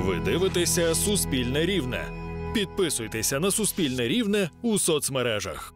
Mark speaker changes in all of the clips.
Speaker 1: Ви дивитеся «Суспільне Рівне». Підписуйтеся на «Суспільне Рівне» у соцмережах.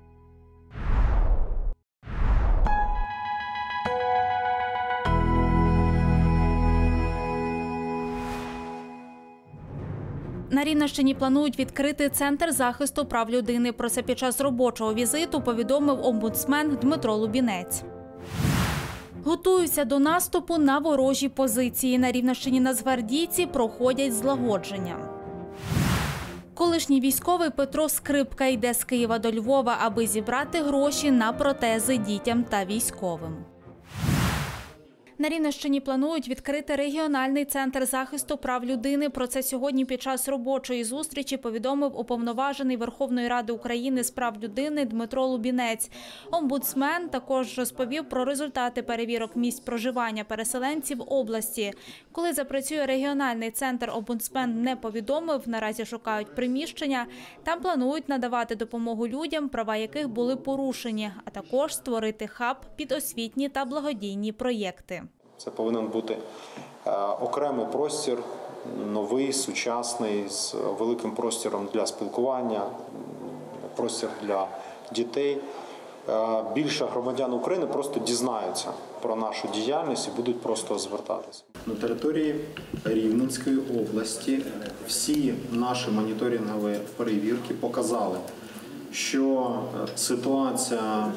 Speaker 2: На Рівненщині планують відкрити Центр захисту прав людини. Про це під час робочого візиту повідомив омбудсмен Дмитро Лубінець. Готуються до наступу на ворожі позиції. На Рівненщині нацгвардійці проходять злагодження. Колишній військовий Петро Скрипка йде з Києва до Львова, аби зібрати гроші на протези дітям та військовим. На Рівненщині планують відкрити регіональний центр захисту прав людини. Про це сьогодні під час робочої зустрічі повідомив уповноважений Верховної Ради України з прав людини Дмитро Лубінець. Омбудсмен також розповів про результати перевірок місць проживання переселенців області. Коли запрацює регіональний центр, омбудсмен не повідомив, наразі шукають приміщення. Там планують надавати допомогу людям, права яких були порушені, а також створити хаб під освітні та благодійні проєкти.
Speaker 3: Це повинен бути окремий простір, новий, сучасний, з великим простором для спілкування, простір для дітей. Більше громадян України просто дізнаються про нашу діяльність і будуть просто звертатися. На території Рівненської області всі наші моніторингові перевірки показали, що ситуація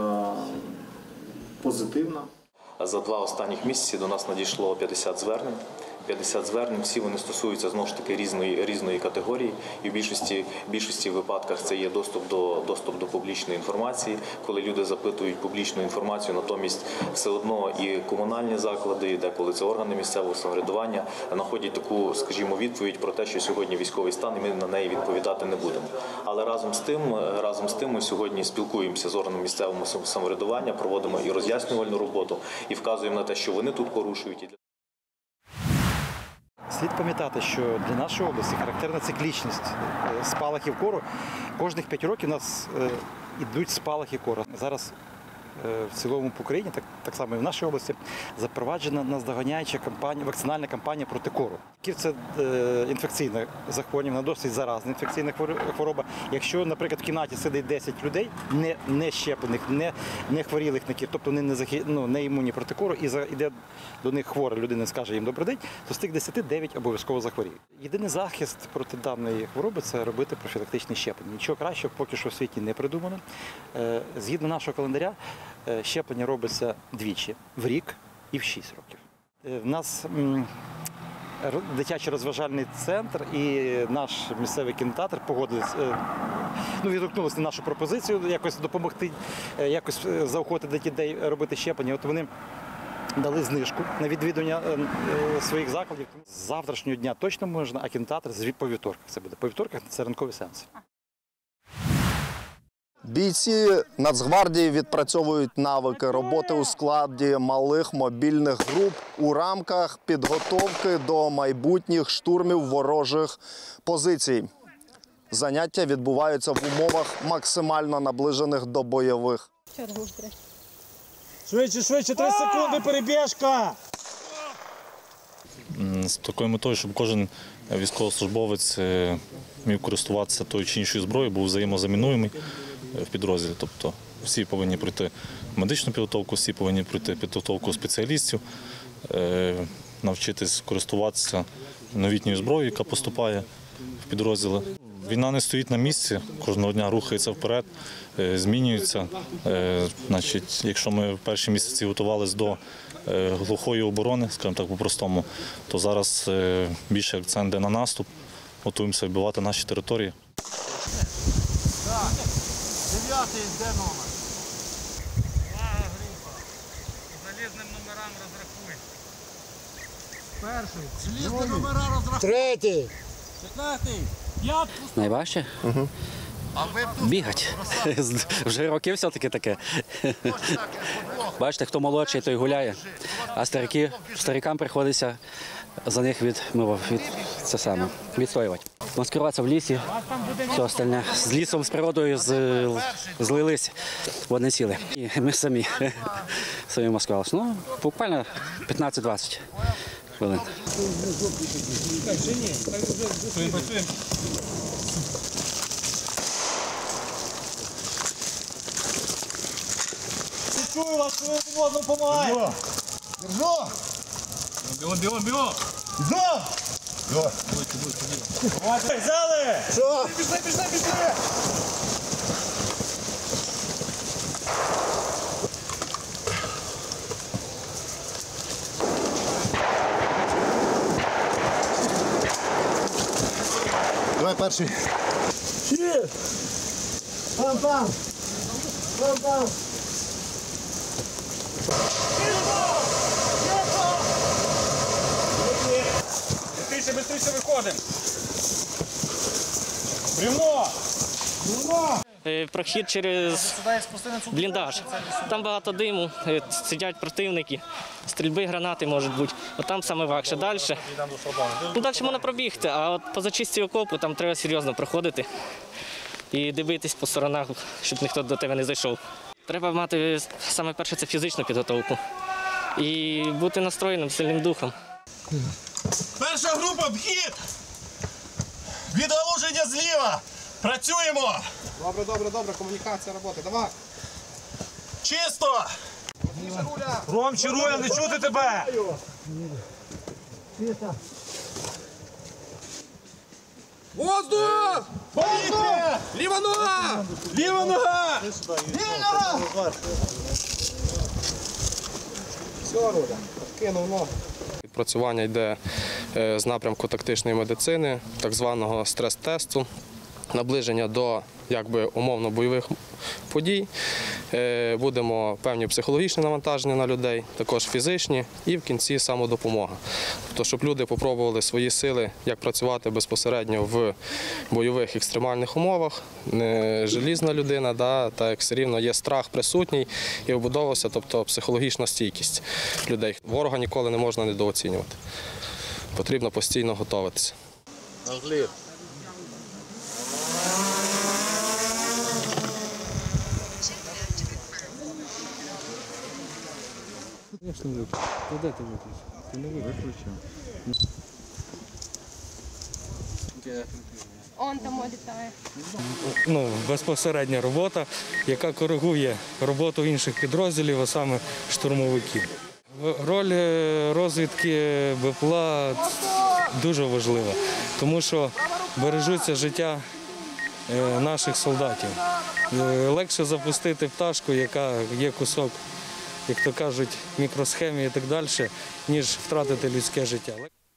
Speaker 3: позитивна.
Speaker 4: За 2 останніх місяці до нас надійшло 50 звернень. 50 звернень, всі вони стосуються, знову ж таки, різної категорії. І в більшості випадках це є доступ до публічної інформації, коли люди запитують публічну інформацію, натомість все одно і комунальні заклади, деколи це органи місцевого самоврядування, знаходять таку, скажімо, відповідь про те, що сьогодні військовий стан, і ми на неї відповідати не будемо. Але разом з тим ми сьогодні спілкуємося з органами місцевого самоврядування, проводимо і роз'яснювальну роботу, і вказуємо на те, що вони тут порушують.
Speaker 5: Слід пам'ятати, що для нашої області характерна циклічність спалахів кору. Кожних 5 років у нас йдуть спалахи кору. Зараз в цілому по Україні, так само і в нашій області, запроваджена наздоганяюча вакцинальна кампанія проти кору. Кір – це інфекційне захворювання, досить заразна інфекційна хвороба. Якщо, наприклад, в кімнаті сидить 10 людей, не щеплених, не хворілих на кір, тобто вони не імунні проти кору, і йде до них хвора людина, скаже їм «добрий день», то з тих 10 – 9 обов'язково захворіють. Єдиний захист проти даної хвороби – це робити профілактичні щеплення. Нічого кращого поки що в світі не придумано. Згідно нашого календаря, щеплення робиться двічі – в рік і в 6 років. В нас дитячий розважальний центр і наш місцевий кінотеатр відгукнулися на нашу пропозицію якось допомогти, якось заохотити дітей робити щеплення. От вони дали знижку на відвідування своїх закладів. З завтрашнього дня точно можна, а кінотеатр по вівторках це буде. По вівторках це ранкові сеанси.
Speaker 6: Бійці Нацгвардії відпрацьовують навики роботи у складі малих мобільних груп у рамках підготовки до майбутніх штурмів ворожих позицій. Заняття відбуваються в умовах максимально наближених до бойових.
Speaker 7: Швидше, 3 секунди, перебіжка!
Speaker 8: З такою метою, щоб кожен військовослужбовець міг користуватися тою чи іншою зброєю, був взаємозамінуємий в підрозділі. Тобто всі повинні пройти медичну підготовку, всі повинні пройти підготовку спеціалістів, навчитись користуватися новітньою зброєю, яка поступає в підрозділи. Війна не стоїть на місці, кожного дня рухається вперед, змінюється. Якщо ми в перші місяці готувалися до глухої оборони, скажімо так по-простому, то зараз більше акцент йде на наступ, готуємося відбивати наші території.
Speaker 7: 9-й, де номер?
Speaker 9: Група. Залізним номерам розрахуй.
Speaker 7: Перший. Залізні номера розрахуй. 3-й. 15-й. 5-й.
Speaker 10: Найважче? Бігати. Вже роки все-таки таке. Бачите, хто молодший, той гуляє, а старикам приходиться за них відстоювати. Маскуватися в лісі, все остальне. З лісом, з природою злились в одне ціле. І ми самі маскувалися. Буквально 15-20. хвилин.
Speaker 7: Чую вас, коли один одному допомагає. Держу! Бігом! Бігом! Взяли! Що? Пішли!
Speaker 6: Давай перший.
Speaker 7: Там! Быстріше виходимо! Бревно!
Speaker 11: Прохід через бліндаж. Там багато диму, сидять противники, стрільби, гранати можуть бути. Там саме важче. Далі можна пробігти, а от по зачистці окопу там треба серйозно проходити і дивитись по сторонах, щоб ніхто до тебе не зайшов. Треба мати, саме перше, це фізичну підготовку і бути настроєним, сильним духом.
Speaker 7: Перша група, вхід! Відгалуження зліва! Працюємо!
Speaker 6: Добре, комунікація, робота, давай.
Speaker 7: Чисто! Ромче, руля, не чути тебе! Воздух! Повітря! Ліва нога! Ліва нога! Ліва нога!
Speaker 6: Все, Руля, кинув ногу.
Speaker 12: Відпрацювання йде з напрямку тактичної медицини, так званого стрес-тесту, наближення до умовно бойових подій. Будемо певні психологічні навантаження на людей, також фізичні і в кінці самодопомога. Тобто, щоб люди спробували свої сили, як працювати безпосередньо в бойових екстремальних умовах, не желізна людина, так як все рівно є страх присутній і вбудовувався, тобто психологічна стійкість людей. Ворога ніколи не можна недооцінювати. Потрібно постійно готуватися.
Speaker 8: Звісно, де ти виключив? Ти не виключив.
Speaker 13: Он там літає.
Speaker 14: Безпосередня робота, яка коригує роботу інших підрозділів, а саме штурмовиків. Роль розвідки БПЛА дуже важлива, тому що бережуться життя наших солдатів. Легше запустити пташку, яка є кусок, як то кажуть, мікросхеми і так далі, ніж втратити людське життя.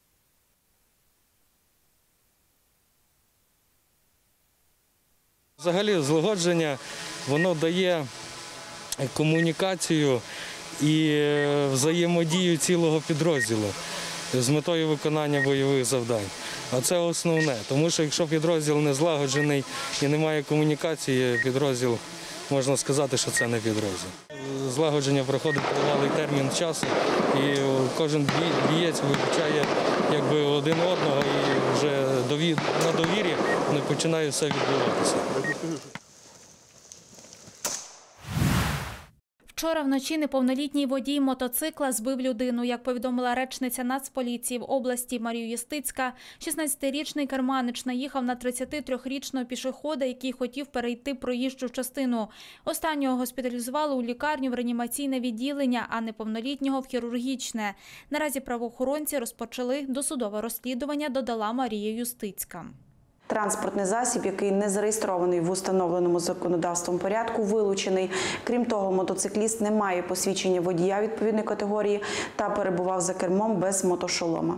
Speaker 14: Взагалі злагодження, воно дає комунікацію і взаємодію цілого підрозділу з метою виконання бойових завдань. А це основне, тому що якщо підрозділ не злагоджений і немає комунікації, підрозділ, можна сказати, що це не підрозділ. Злагодження проходить тривалий термін часу, і кожен бієць вивчає один одного, і вже на довір'ї не починає все відбуватися.
Speaker 2: Вчора вночі неповнолітній водій мотоцикла збив людину. Як повідомила речниця Нацполіції в області Марія Юстицька, 16-річний керманич наїхав на 33-річного пішохода, який хотів перейти проїжджу частину. Останнього госпіталізували у лікарню в реанімаційне відділення, а неповнолітнього – в хірургічне. Наразі правоохоронці розпочали досудове розслідування, додала Марія Юстицька.
Speaker 15: Транспортний засіб, який не зареєстрований в установленому законодавством порядку, вилучений. Крім того, мотоцикліст не має посвідчення водія відповідної категорії та перебував за кермом без мотошолома.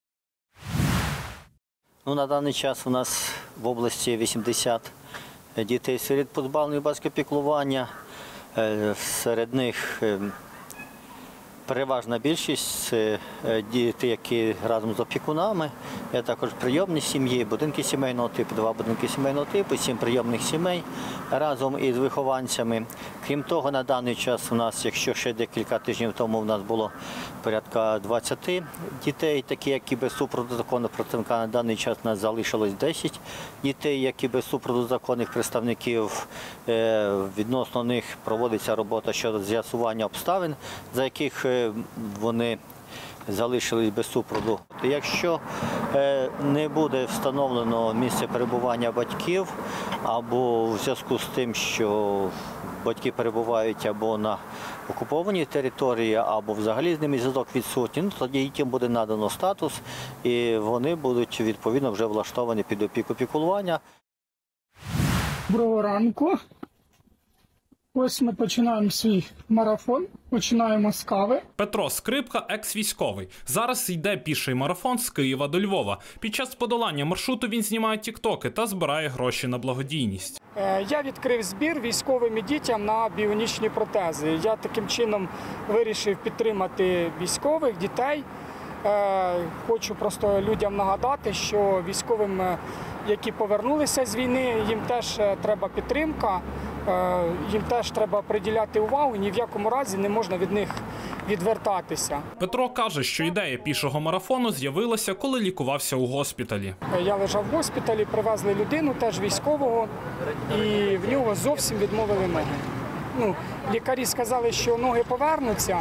Speaker 16: На даний час у нас в області 80 дітей-сиріт позбавлених батьківського піклування. Серед них переважна більшість – це діти, які разом з опікунами, є також прийомні сім'ї, будинки сімейного типу, 2 будинки сімейного типу, 7 прийомних сімей разом із вихованцями. Крім того, на даний час у нас, якщо ще декілька тижнів тому у нас було порядка 20 дітей, такі, які без супроводу законних представників, на даний час у нас залишилось 10 дітей, які без супроводу законних представників, відносно них проводиться робота щодо з'ясування обставин, за яких вони залишились без супроводу. Якщо не буде встановлено місце перебування батьків, або в зв'язку з тим, що батьки перебувають або на окупованій території, або взагалі з ними зв'язок відсутній, тоді дітям буде надано статус, і вони будуть відповідно вже влаштовані під опіку піклування.
Speaker 13: Доброго ранку. Ось ми починаємо свій марафон, починаємо з кави.
Speaker 17: Петро Скрипка – екс-військовий. Зараз йде піший марафон з Києва до Львова. Під час подолання маршруту він знімає тіктоки та збирає гроші на благодійність.
Speaker 13: Я відкрив збір військовим і дітям на біонічні протези. Я таким чином вирішив підтримати військових, дітей. Хочу просто людям нагадати, що військовим, які повернулися з війни, їм теж треба підтримка. Їм теж треба приділяти увагу, ні в якому разі не можна від них відвертатися.
Speaker 17: Петро каже, що ідея пішого марафону з'явилася, коли лікувався у госпіталі.
Speaker 13: Я лежав в госпіталі, привезли людину, теж військового, і в нього зовсім відмовили ноги. Лікарі сказали, що ноги повернуться,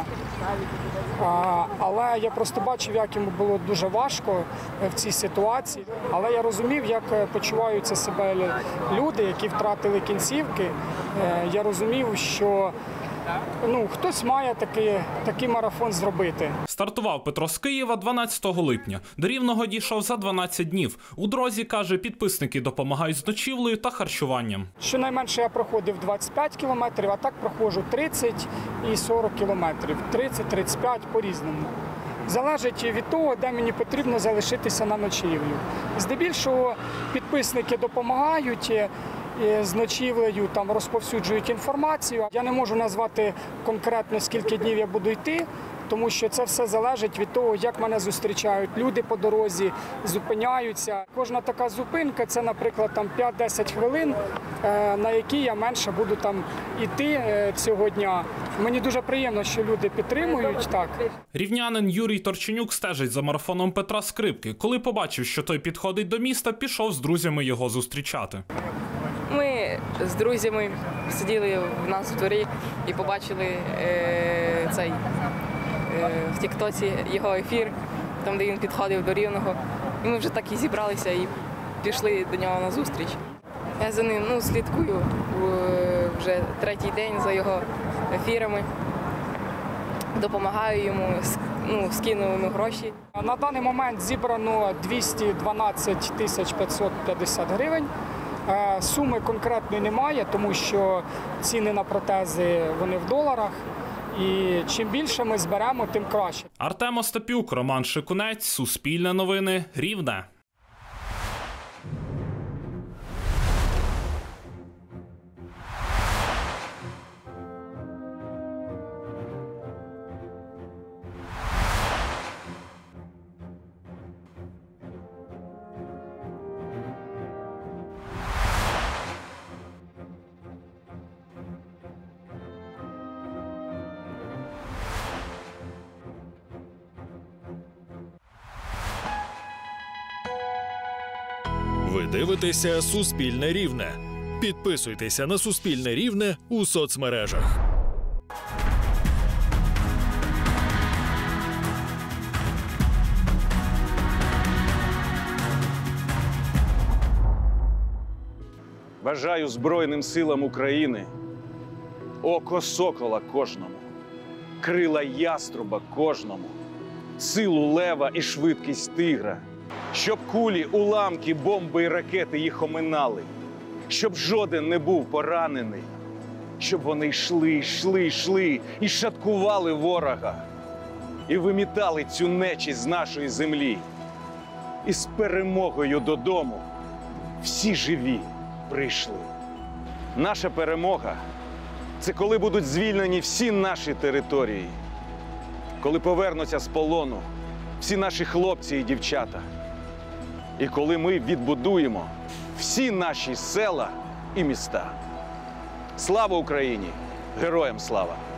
Speaker 13: але я просто бачив, як йому було дуже важко в цій ситуації. Але я розумів, як почуваються себе люди, які втратили кінцівки. Я розумів, що хтось має такий марафон зробити.
Speaker 17: Стартував Петро з Києва 12 липня. До Рівного дійшов за 12 днів. У дорозі, каже, підписники допомагають з ночівлею та харчуванням.
Speaker 13: Щонайменше я проходив 25 кілометрів, а так проходжу 30 і 40 кілометрів. 30-35 по-різному. Залежить від того, де мені потрібно залишитися на ночівлю. Здебільшого підписники допомагають з ночівлею, там розповсюджують інформацію. Я не можу назвати конкретно, скільки днів я буду йти, тому що це все залежить від того, як мене зустрічають люди по дорозі, зупиняються. Кожна така зупинка – це, наприклад, 5-10 хвилин, на які я менше буду там йти цього дня. Мені дуже приємно, що люди підтримують. Так.
Speaker 17: Рівнянин Юрій Торченюк стежить за марафоном Петра Скрипки. Коли побачив, що той підходить до міста, пішов з друзями його зустрічати.
Speaker 18: Ми з друзями сиділи в нас у дворі і побачили в тіктоці його ефір, там де він підходив до Рівного. І ми вже так і зібралися і пішли до нього на зустріч. Я за ним слідкую вже третій день за його ефірами, допомагаю йому, скинув йому гроші.
Speaker 13: На даний момент зібрано 212 550 гривень. Суми конкретної немає, тому що ціни на протези вони в доларах. І чим більше ми зберемо, тим краще.
Speaker 17: Артем Остапюк, Роман Шикунець, Суспільне новини, Рівне.
Speaker 1: Ви дивитеся «Суспільне Рівне». Підписуйтеся на «Суспільне Рівне» у соцмережах.
Speaker 19: Бажаю Збройним силам України око сокола кожному, крила яструба кожному, силу лева і швидкість тигра, щоб кулі, уламки, бомби і ракети їх оминали, щоб жоден не був поранений, щоб вони йшли і шаткували ворога, і вимітали цю нечисть з нашої землі. І з перемогою додому всі живі прийшли. Наша перемога – це коли будуть звільнені всі наші території, коли повернуться з полону всі наші хлопці і дівчата, і коли ми відбудуємо всі наші села і міста. Слава Україні! Героям слава!